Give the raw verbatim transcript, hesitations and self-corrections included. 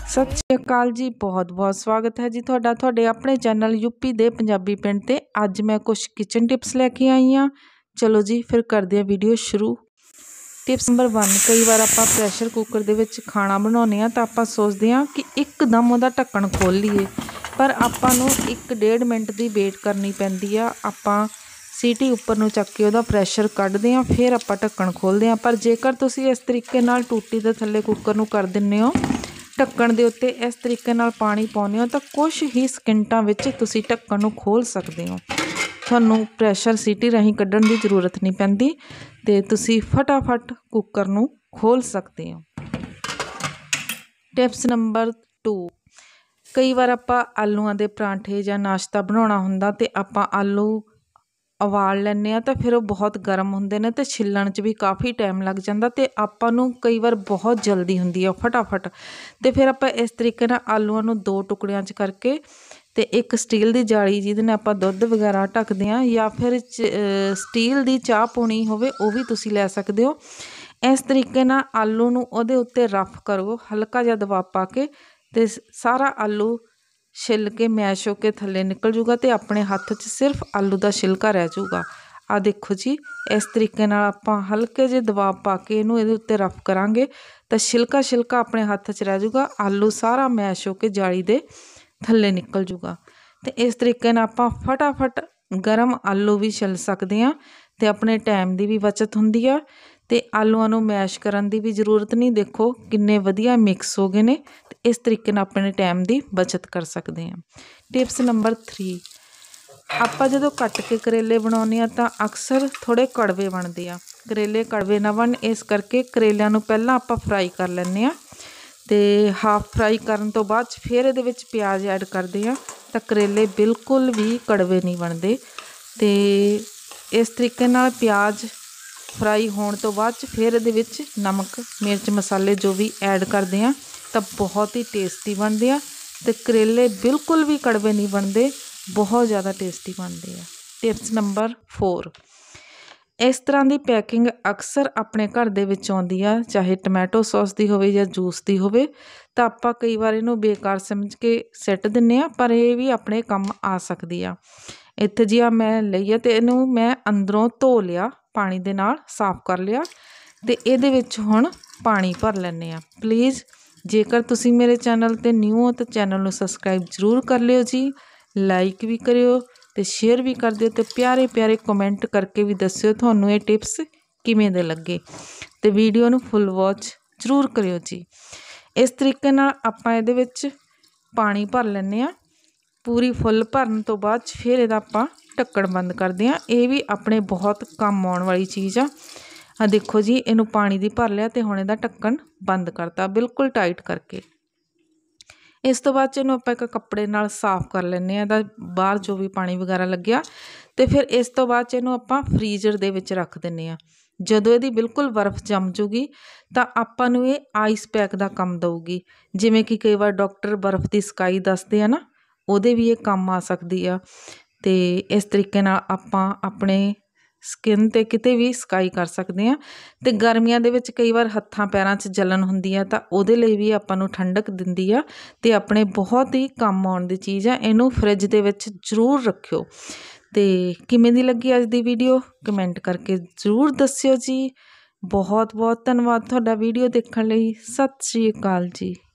सत श्री अकाल जी, बहुत बहुत स्वागत है जी तुहाडा तुहाडे अपने चैनल यूपी दे पंजाबी पिंड ते। अज मैं कुछ किचन टिप्स लैके आई हाँ। चलो जी फिर करते हैं वीडियो शुरू। टिप्स नंबर वन, कई बार आप प्रैशर कुकर दे विच खाना बनाने तो आप सोचते हैं कि एकदम उहदा ढक्कन खोल लीए, पर आपां नूं एक डेढ़ मिनट की वेट करनी पैंदी आ। आपां सीटी उपर नूं चक के उहदा प्रैशर कढ़दे हैं, फिर आपां ढक्कन खोलते हैं। पर जेकर तुसीं इस तरीके नाल टूटी दे थल्ले कुकर नूं कर दिंदे हो, ढक्कन दे उत्ते इस तरीके नाल पानी पाउने हो, तो कुछ ही सकिंटां विच तुसीं ढक्कन नूं खोल सकदे हो। तुहानूं प्रैशर सीटी राहीं कड्ढण की जरूरत नहीं पैंदी ते तुसीं फटाफट कुकर नूं खोल सकते हो। टिप्स नंबर टू, कई बार आपां आलूआं दे परांठे जां नाश्ता बनाउणा हुंदा ते आपां आलू उबाल लैंदे आ, तो फिर वो बहुत गर्म होंदे ने ते छिल्लण च भी काफ़ी टाइम लग जाता, तो आपां नूं कई बार बहुत जल्दी हुंदी है फटाफट। तो फिर आपां इस तरीके नाल आलूआं नूं दो टुकड़ियां च करके ते एक स्टील की जाली जिहदे नाल आपां दुੱਧ वगैरह ढकदे आ, या फिर स्टील की चाह पौनी होवे वो भी तुसीं लै सकदे हो। इस तरीके नाल आलू नूं उहदे उत्ते रफ करो, हल्का जिहा दबाव पा के, ते सारा आलू छिल के मैश हो के थल्ले निकल जूगा, तो अपने हत्थ च सिर्फ आलू का छिलका रह जूगा। आ देखो जी, इस तरीके नाल आपां हल्के जे दबाव पा के इनू इहदे उत्ते रफ करांगे तो छिलका छिलका अपने हत्थ च रह जूगा, आलू सारा मैश हो के जाली दे थल्ले निकल जूगा। तो इस तरीके नाल आपां फटाफट गर्म आलू भी छिल सकते हैं, तो अपने टाइम की भी बचत हुंदी आ, ते आलूआं नूं मैश करन दी भी जरूरत नहीं। देखो किन्ने वधिया मिक्स हो गए ने, ते इस तरीके नाल अपने टाइम की बचत कर सकते हैं। टिप्स नंबर थ्री, आपां जदों कट के करेले बनाउने तो अक्सर थोड़े कड़वे बनते आ। करेले कड़वे ना बन, इस करके करेलिਆਂ ਨੂੰ ਪਹਿਲਾਂ ਆਪਾਂ फ्राई कर ਲੈਂਦੇ ਆ, ਤੇ हाफ फ्राई करन तो बाद फिर ਇਹਦੇ ਵਿੱਚ प्याज ऐड करते हैं, तो करेले बिल्कुल भी कड़वे नहीं बनते। तो इस तरीके नाल प्याज फ्राई होने तो बाद फिर ਇਹਦੇ ਵਿੱਚ नमक मिर्च मसाले जो भी ऐड करते हैं, तो बहुत ही टेस्टी बनते हैं। तो करेले बिल्कुल भी कड़वे नहीं बनते, बहुत ज़्यादा टेस्टी बनते हैं। टिप्स नंबर फोर, इस तरह की पैकिंग अक्सर अपने घर दे विच आउंदी आ, चाहे टमैटो सॉस की होवे या जूस की होवे, तो आपां कई बार इनू बेकार समझ के सिट दिंदे आ, पर यह भी अपने काम आ सकती आ। इत्थे जी आ मैं लई आ, ते इनू मैं अंदरों धो लिया, पानी दे नाल साफ कर लिया, ते इहदे विच हुण पानी भर लैंदे आ। प्लीज़ जेकर तुसीं मेरे चैनल ते न्यू हो तो चैनल नूं सबसक्राइब जरूर कर लियो जी, लाइक भी करियो ते शेयर भी कर दिओ, ते प्यारे प्यारे कमेंट करके भी दस्सिओ तुहानूं ये टिप्स किवें दे लगे, ते वीडियो नूं फुल वॉच जरूर करियो जी। इस तरीके नाल आपां इहदे विच पानी भर लैंदे आ, पूरी फुल भरन तो बाद फिर इहदा आपां ढक्कन बंद करदे आ। ये भी अपने बहुत काम आउण वाली चीज़ आ। आ देखो जी, इनू पानी दी भर लिया, तो हुण इहदा ढक्कन बंद करता बिल्कुल टाइट करके। इस तो बाद इनू आपां इक कपड़े नाल साफ कर लैंदे आ, इहदा बाहर जो भी पानी वगैरह लग्गिया, तो फिर इस तो बाद इनू आपां फ्रीजर दे विच रख दिंदे आ। जदों इहदी बिल्कुल बर्फ जम जूगी तो आपां नूं ये आइस पैक का काम दऊगी, जिवें कि कई बार डॉक्टर बर्फ की स्काई दसदे आ ना, उहदे भी ये काम आ सकदी आ। ते इस तरीके नाल आपां अपने स्किन ते किते भी स्काई कर सकते हैं। तो गर्मियां दे विच कई बार हत्थां पैरां च जलन हुंदी है, तो उहदे लई भी आपां नूं ठंडक दिंदी आ, ते अपने बहुत ही काम आउण दी चीज़ है। इनू फ्रिज दे विच जरूर रखियो। तो किवें दी लगी अज दी वीडियो कमेंट करके जरूर दस्सिओ जी। बहुत बहुत धन्नवाद तुहाडा वीडियो देखण लई। सत श्री अकाल जी।